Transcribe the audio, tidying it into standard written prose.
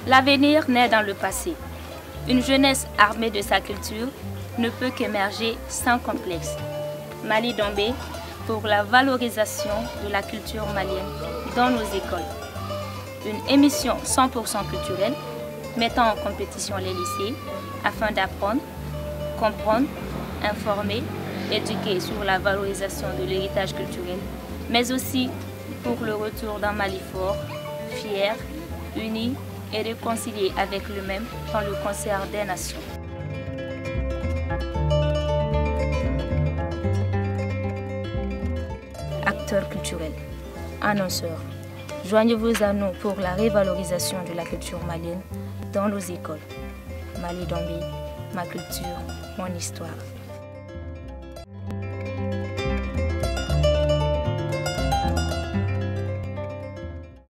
L'avenir naît dans le passé. Une jeunesse armée de sa culture ne peut qu'émerger sans complexe. Mali Dombé pour la valorisation de la culture malienne dans nos écoles. Une émission 100% culturelle mettant en compétition les lycées afin d'apprendre, comprendre, informer, éduquer sur la valorisation de l'héritage culturel, mais aussi pour le retour d'un Mali fort, fier, uni et réconcilié avec lui-même dans le concert des nations. Acteurs culturels, annonceurs, joignez-vous à nous pour la révalorisation de la culture malienne dans nos écoles. Mali Dombé, ma culture, mon histoire.